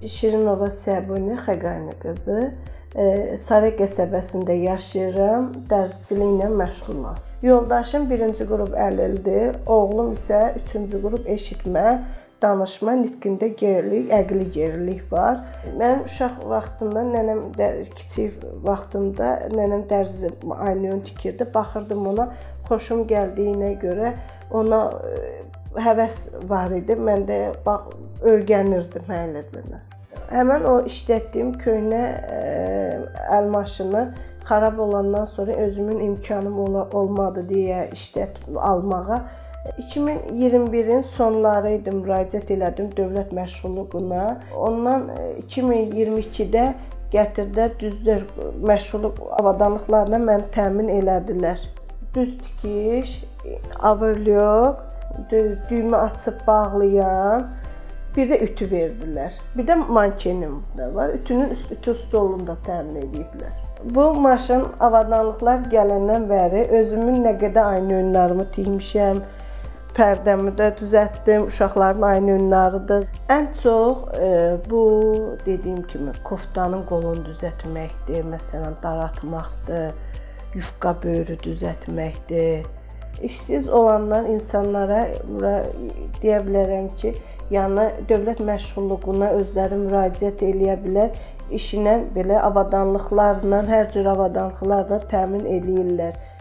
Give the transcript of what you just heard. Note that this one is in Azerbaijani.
Şirinova Səbuni Xəqani qızı. Saray qəsəbəsində yaşayıram, dərzçiliklə məşğulam. Yoldaşım 1-ci qrup əlildir, oğlum isə 3-cü qrup eşitmə, danışma, nitqində gerilik, əqli gerilik var. Mən uşaq vaxtında, nənəm kiçik vaxtımda nənəm dərzi ayniyon tikirdi. Baxırdım ona, xoşum gəldiyinə görə ona həvəs var idi. Mən də öyrənirdim həlləcənə. Həmən o işlətdiyim köhnə əl maşını xarab olandan sonra özümün imkanım olmadı deyə almağa. 2021-in sonları idi, müraciət elədim dövlət məşğulluğuna. Ondan 2022-də gətirdilər, düzdür, məşğulluq avadanlıqlarına məni təmin elədilər. Düz tikiş, overlock, düymə açıb bağlayan, bir də ütü verdilər. Bir də mankenim var, ütünün ütü stolunda təmin ediblər. Bu maşın avadanlıqlar gələndən bəri özümün nə qədər aynı önlərimi tikmişəm, pərdəmi də düzəltdim, uşaqların aynı önləridir. Ən çox bu dediyim kimi koftanın qolunu düzəltməkdir, məsələn daratmaqdır, yufqa böyrü düzəltməkdir. İşsiz olanlar insanlara deyə bilərəm ki, yəni dövlət məşğulluğuna özləri müraciət eləyə bilər, işinə belə avadanlıqlarla, hər cür avadanlıqlarla təmin eləyirlər.